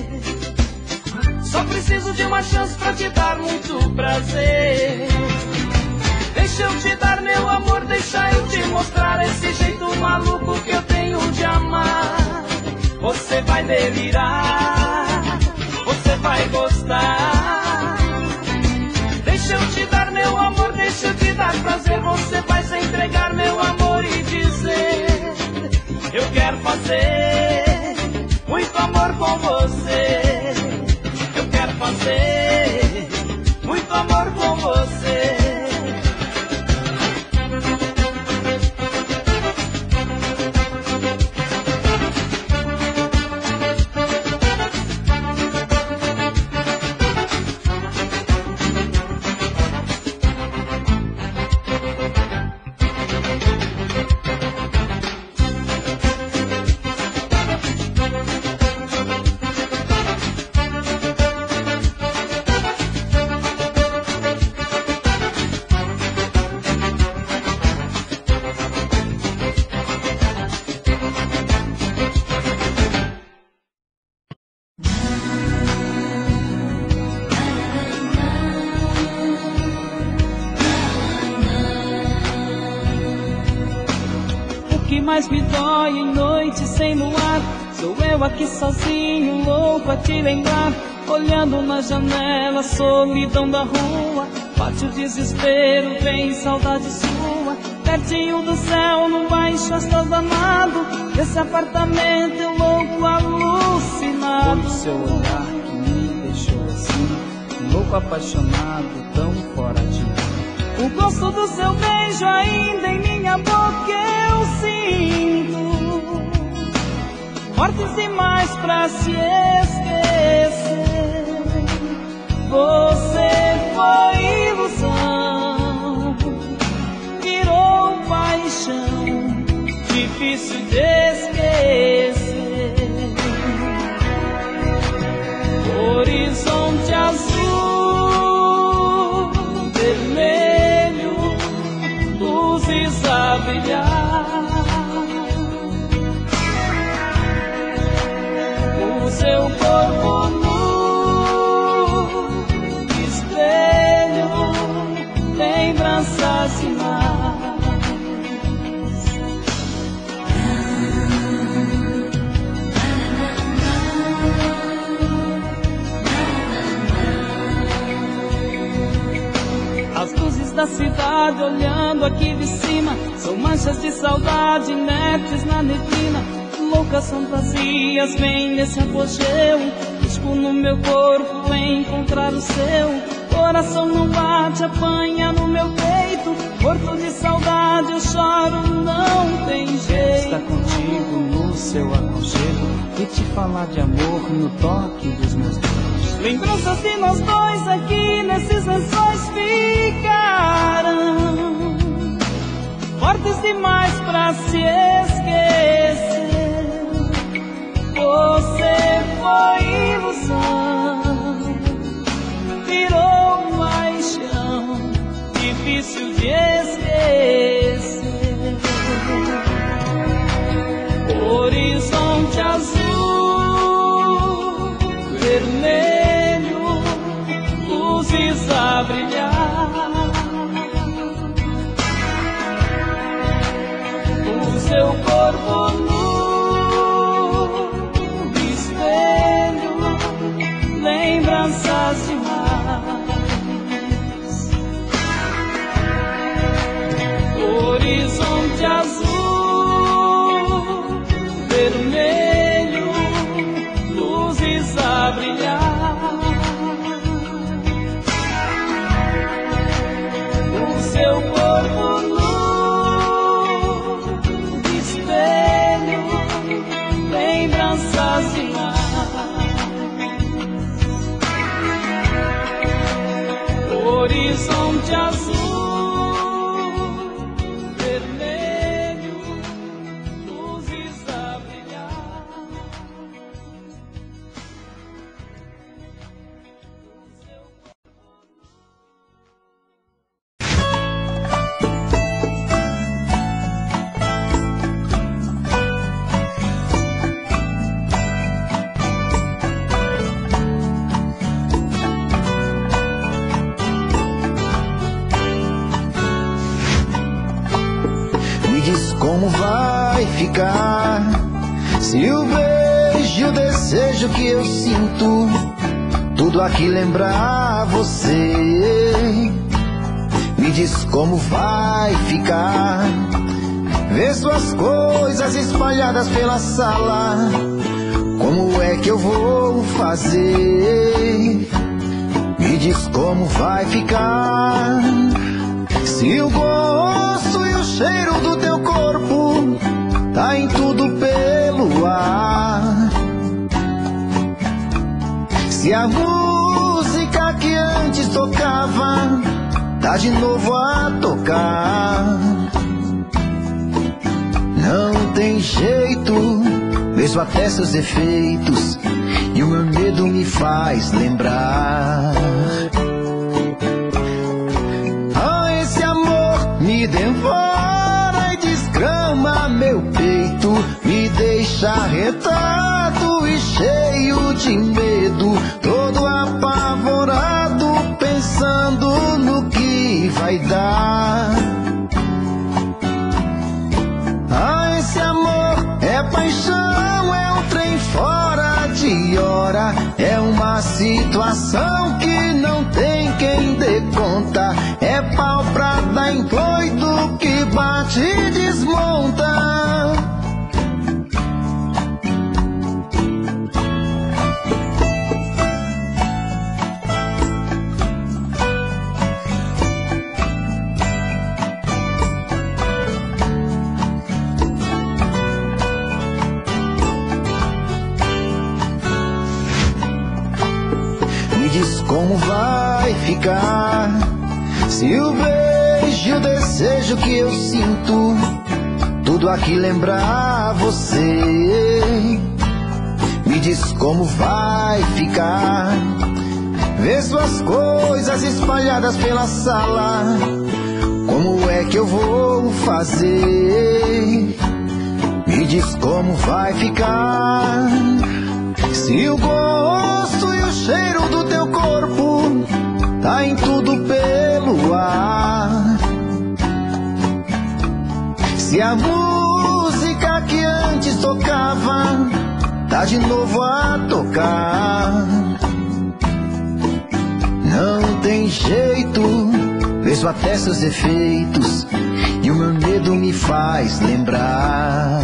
Só preciso de uma chance pra te dar muito prazer. Deixa Deixa eu te dar meu amor, deixa eu te mostrar esse jeito maluco que eu tenho de amar. Você vai delirar, você vai gostar. Deixa eu te dar meu amor, deixa eu te dar prazer. Você vai se entregar meu amor e dizer: eu quero fazer muito amor com você. Eu quero fazer muito amor com você. Mais me dói em noite sem luar, sou eu aqui sozinho, louco a te lembrar. Olhando na janela, solidão da rua, bate o desespero, vem saudade sua. Pertinho do céu, no baixo astral danado, desse apartamento eu louco alucinado. Foi o seu olhar que me deixou assim, louco apaixonado, tão fora de mim. O gosto do seu beijo ainda em minha boca eu sinto, fortes demais pra se esquecer. Você foi ilusão, virou paixão, difícil de esquecer. Horizonte azul, vermelho, luzes a brilhar. O seu corpo nu, espelho, lembranças demais. As luzes da cidade olhando aqui de cima são manchas de saudade inertes na neblina. Loucas fantasias vêm nesse apogeu, busco no meu corpo encontrar o seu. Coração não bate, apanha no meu peito, morto de saudade eu choro, não tem jeito. Estar contigo no seu aconchego e te falar de amor no toque dos meus dedos. Lembranças de nós dois aqui nesses lençóis ficarão, fortes demais pra se esquecer. Você foi ilusão, virou paixão, difícil de esquecer. Horizonte azul, vermelho, luzes a brilhar. O seu corpo nu, espelho, lembranças demais. Horizonte azul, vermelho, luzes a brilhar. O seu corpo nu, espelho, lembranças demais. Horizonte azul, vermelho, luzes a brilhar. como vai ficar. Se o beijo, o desejo que eu sinto, tudo aqui lembrar você. Me diz como vai ficar. Vê suas coisas espalhadas pela sala, como é que eu vou fazer? Me diz como vai ficar. Se o gosto e o cheiro do teu corpo tá em tudo pelo ar. Se a música que antes tocava tá de novo a tocar. Não tem jeito, vejo até seus defeitos e o meu medo me faz lembrar. Ah, esse amor me devora e desgrama meu peito, me deixa arretado e cheio de medo, todo apavorado, pensando no que vai dar. Ah, esse amor é paixão, é um trem fora de hora, é uma situação que não tem quem dê conta, é pau pra dar em doido que bate e desmonta. Como vai ficar? Se o beijo, o desejo que eu sinto, tudo aqui lembrar você. Me diz como vai ficar. Vê suas coisas espalhadas pela sala, como é que eu vou fazer? Me diz como vai ficar. Se o gosto e o cheiro do teu corpo tá em tudo pelo ar. Se a música que antes tocava tá de novo a tocar. Não tem jeito, vejo até seus defeitos e o meu medo me faz lembrar.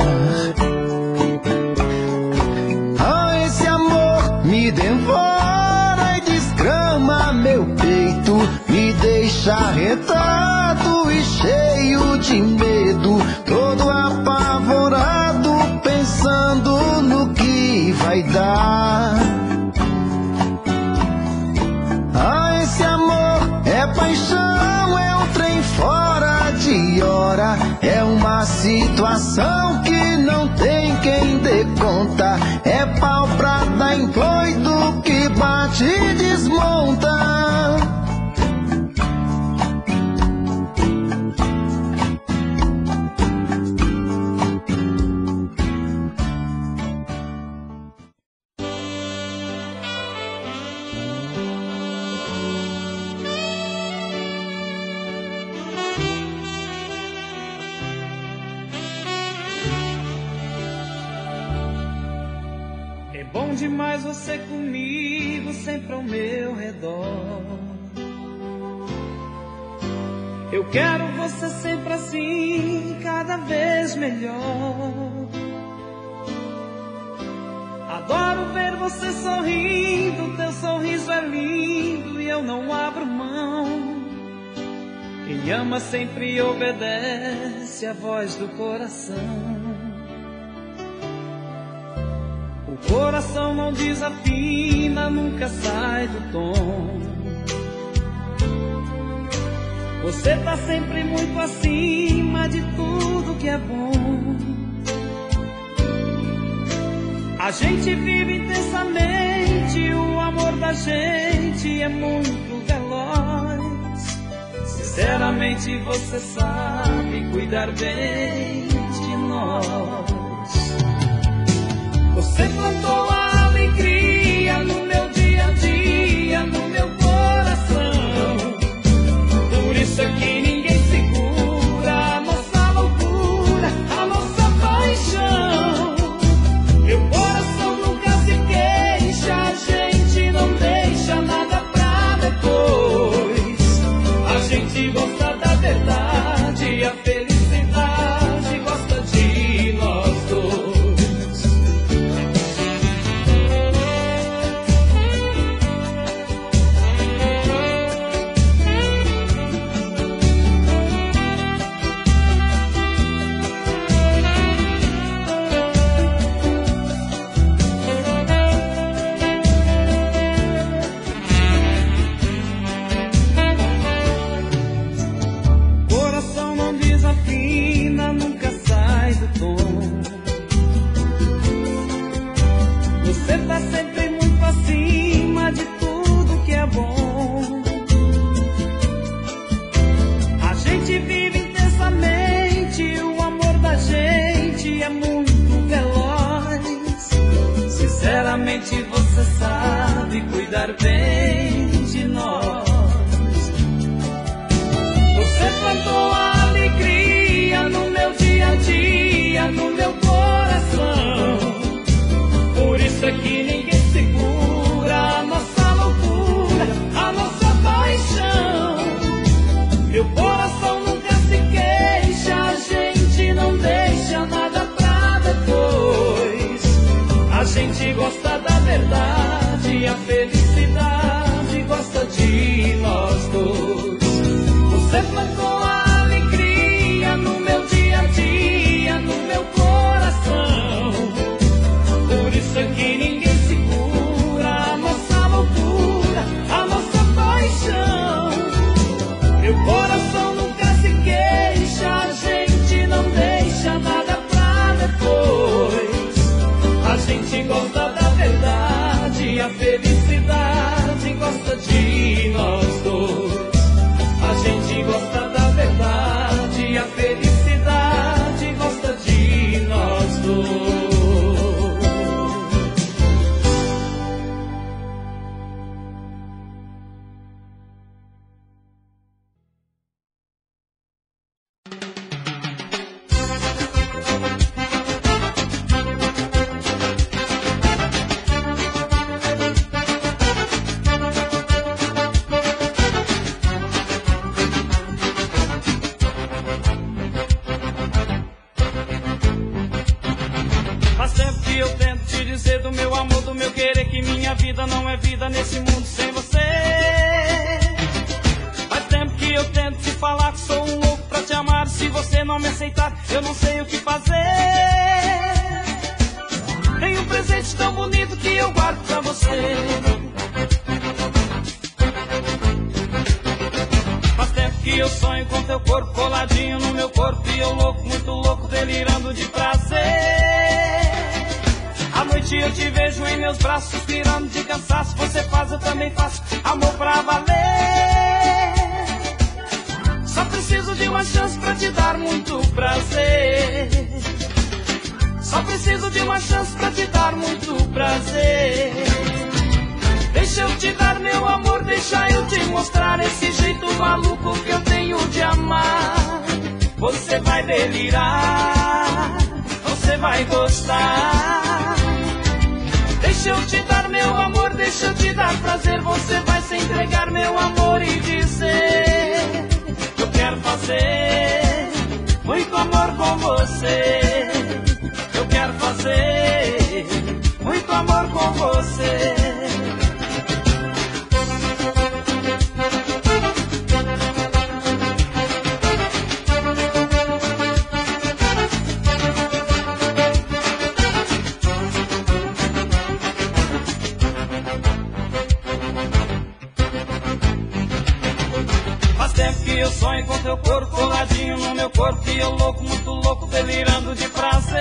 Me devora e desgrama meu peito, me deixa arretado e cheio de medo, todo apavorado, pensando no que vai dar. Ah, esse amor é paixão, é um trem fora de hora, é uma situação que não tem quem dê conta, é pau pra dar em doido que bate e desmonta. Bom demais você comigo, sempre ao meu redor. Eu quero você sempre assim, cada vez melhor. Adoro ver você sorrindo, teu sorriso é lindo e eu não abro mão. Quem ama sempre obedece à voz do coração. O coração não desafina, nunca sai do tom. Você tá sempre muito acima de tudo que é bom. A gente vive intensamente, o amor da gente é muito veloz. Sinceramente você sabe cuidar bem de nós. Você plantou a alegria no meu dia a dia, no meu coração. Por isso é que ninguém segura a nossa loucura. bom. Você tá sempre muito acima de tudo que é bom. A gente vive intensamente, o amor da gente é muito veloz. Sinceramente você sabe cuidar bem de nós. Você plantou a alegria no meu dia a dia, no meu coração. Por isso é que ninguém segura a nossa loucura, a nossa paixão. Meu coração nunca se queixa, a gente não deixa nada pra depois. A gente gosta da verdade, a felicidade gosta de nós dois. Você plantou a alegria no meu dia a dia, no meu coração. Por isso é que ninguém segura a nossa loucura, a nossa paixão. Meu coração nunca se queixa, a gente não deixa nada pra depois. A gente gosta da verdade, a felicidade gosta de nós dois. A gente gosta da verdade, a felicidade gosta de nós dois. Faz tempo que eu tento te dizer do meu amor, do meu querer, que minha vida não é vida nesse mundo sem você. Faz tempo que eu tento te falar que sou um louco pra te amar. Se você não me aceitar, eu não sei o que fazer. Tem um presente tão bonito que eu guardo pra você. Faz tempo que eu sonho com teu corpo coladinho no meu corpo, e eu louco, muito louco, delirando de prazer. À noite eu te vejo em meus braços, suspirando de cansaço. Você faz, eu também faço, amor pra valer. Só preciso de uma chance pra te dar muito prazer. Só preciso de uma chance pra te dar muito prazer. Deixa eu te dar meu amor, deixa eu te mostrar esse jeito maluco que eu tenho de amar. Você vai delirar, você vai gostar. Deixa eu te dar meu amor, deixa eu te dar prazer. Você vai se entregar meu amor e dizer: eu quero fazer muito amor com você. Eu quero fazer muito amor com você. Eu sonho com teu corpo coladinho no meu corpo, e eu louco, muito louco, delirando de prazer.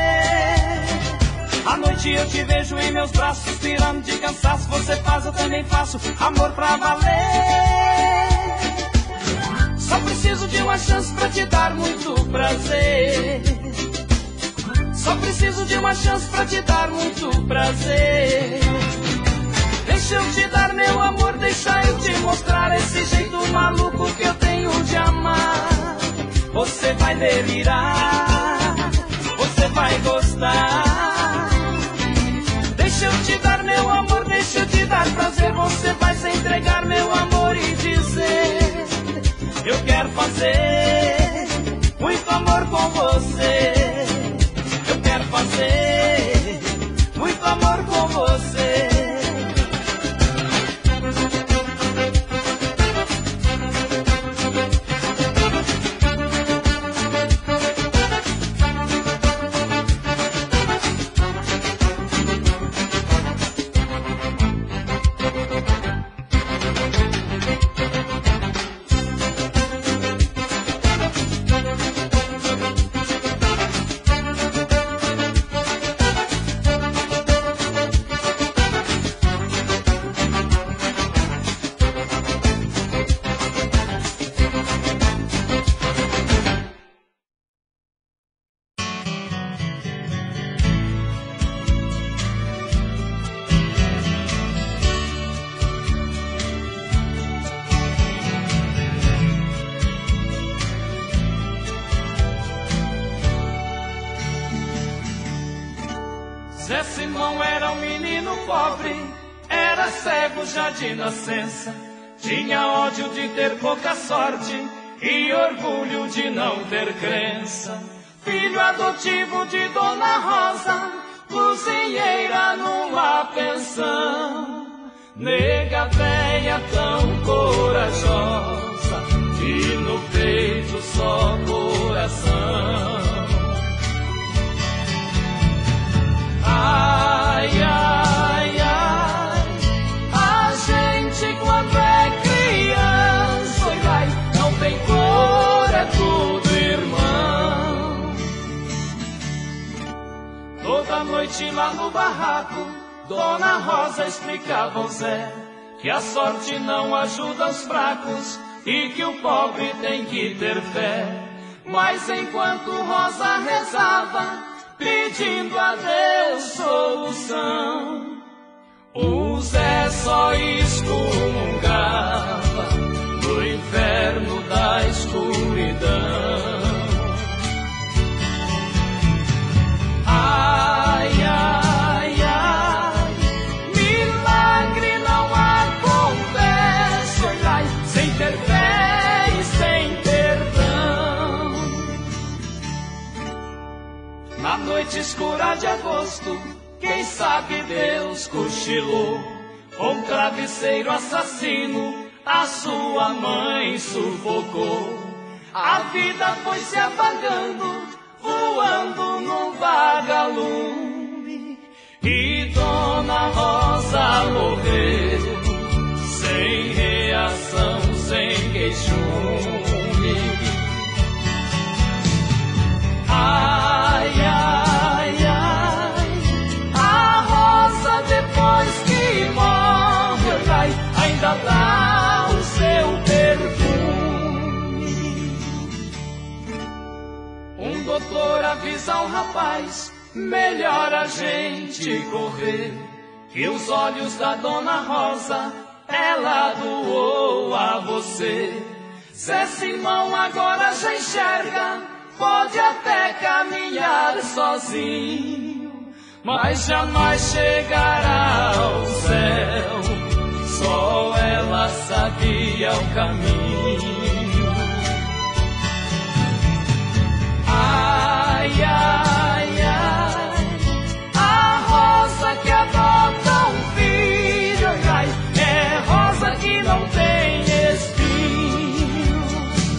À noite eu te vejo em meus braços, suspirando de cansaço. Você faz, eu também faço, amor pra valer. Só preciso de uma chance pra te dar muito prazer. Só preciso de uma chance pra te dar muito prazer. Deixa eu te dar meu amor, deixa eu te mostrar esse jeito maluco que eu tenho de amar. Você vai delirar, você vai gostar. Deixa eu te dar meu amor, deixa eu te dar prazer. Você vai se entregar meu amor e dizer: eu quero fazer muito amor com você. Eu quero fazer muito amor com você. Simão era um menino pobre, era cego já de nascença, tinha ódio de ter pouca sorte e orgulho de não ter crença. Filho adotivo de Dona Rosa, cozinheira numa pensão. Nega véia tão corajosa, e no peito só coração. Ai, ai, ai, a gente quando é criança, oi, vai, não tem cor, é tudo irmão. Toda noite lá no barraco, Dona Rosa explicava ao Zé que a sorte não ajuda os fracos e que o pobre tem que ter fé. Mas enquanto Rosa rezava, pedindo a Deus solução, o Zé só excomungava no inferno da escuridão. Ai, ai, ai, milagre não acontece, olhai, sem ter fé e sem perdão. Na noite escura de agosto, quem sabe Deus cochilou, com um travesseiro assassino a sua mãe sufocou. A vida foi se apagando, voando num vagalume, e Dona Rosa morreu sem reação, sem queixume. Ai, ai, ai, a Rosa depois que morre, ai, ainda dá o seu perfume. Um doutor avisa ao rapaz, melhor a gente correr, que os olhos da Dona Rosa ela doou a você. Zé Simão agora já enxerga, pode até caminhar sozinho, mas jamais chegará ao céu, só ela sabia o caminho. Ai, ai, ai, a rosa que adota um filho, ai, é rosa que não tem espinhos.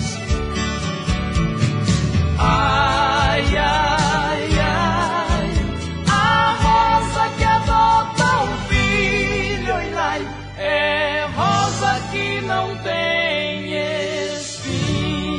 Ai, ai, ai, a rosa que adota um filho, ai, é rosa que não tem espinhos.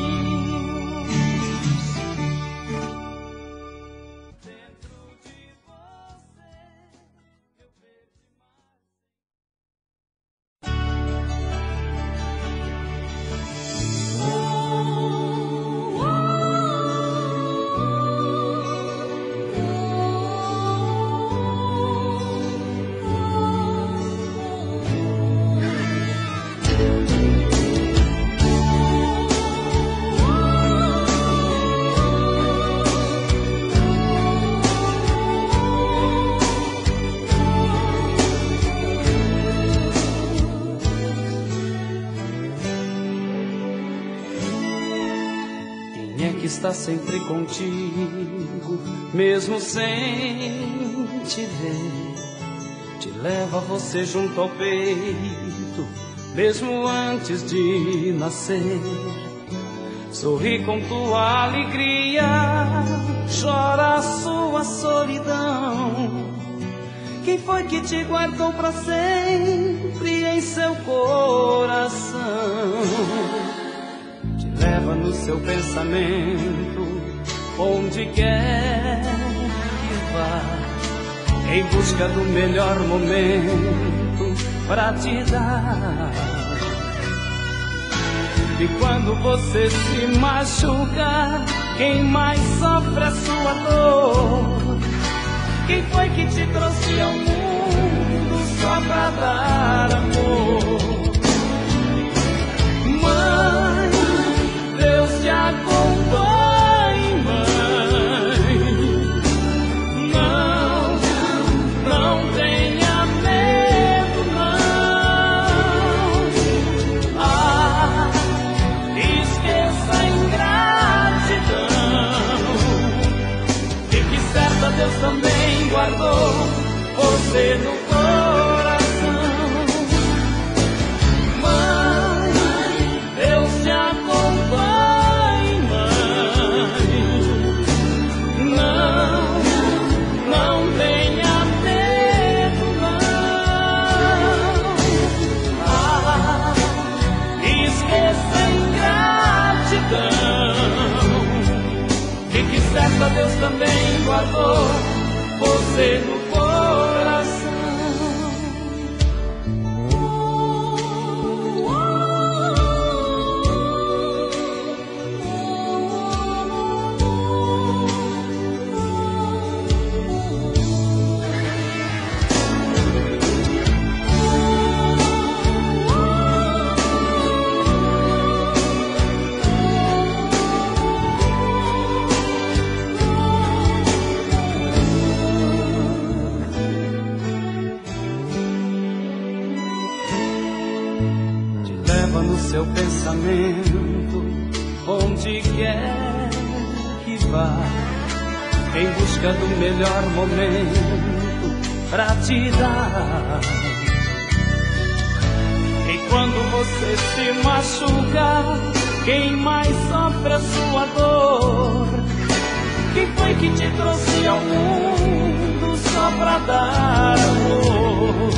Está sempre contigo, mesmo sem te ver, te leva você junto ao peito, mesmo antes de nascer. Sorri com tua alegria, chora a sua solidão. Quem foi que te guardou pra sempre em seu coração? Leva no seu pensamento, onde quer que vá, em busca do melhor momento pra te dar. E quando você se machuca, quem mais sofre a sua dor? Quem foi que te trouxe ao mundo só pra dar amor? Mãe, Deus te acompanhe, mãe. Não certa Deus também guardou você no coração. No seu pensamento, onde quer que vá, em busca do melhor momento pra te dar. E quando você se machucar, quem mais sofre a sua dor? Quem foi que te trouxe ao mundo só pra dar amor?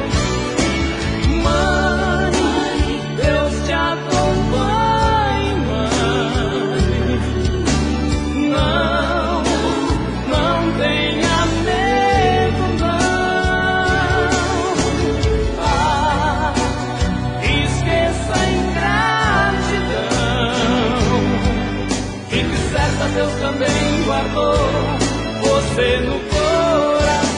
Deus te acompanhe, mãe. Não tenha medo, não. Esqueça a ingratidão. Fique certa, Deus também guardou você no coração.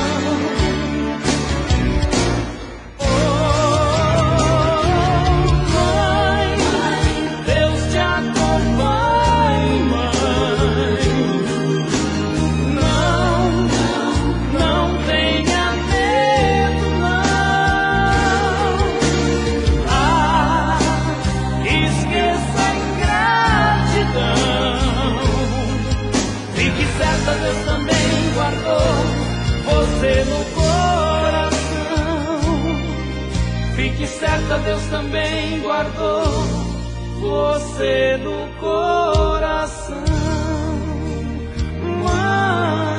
Deus também guardou você no coração. Fique certa, Deus também guardou você no coração.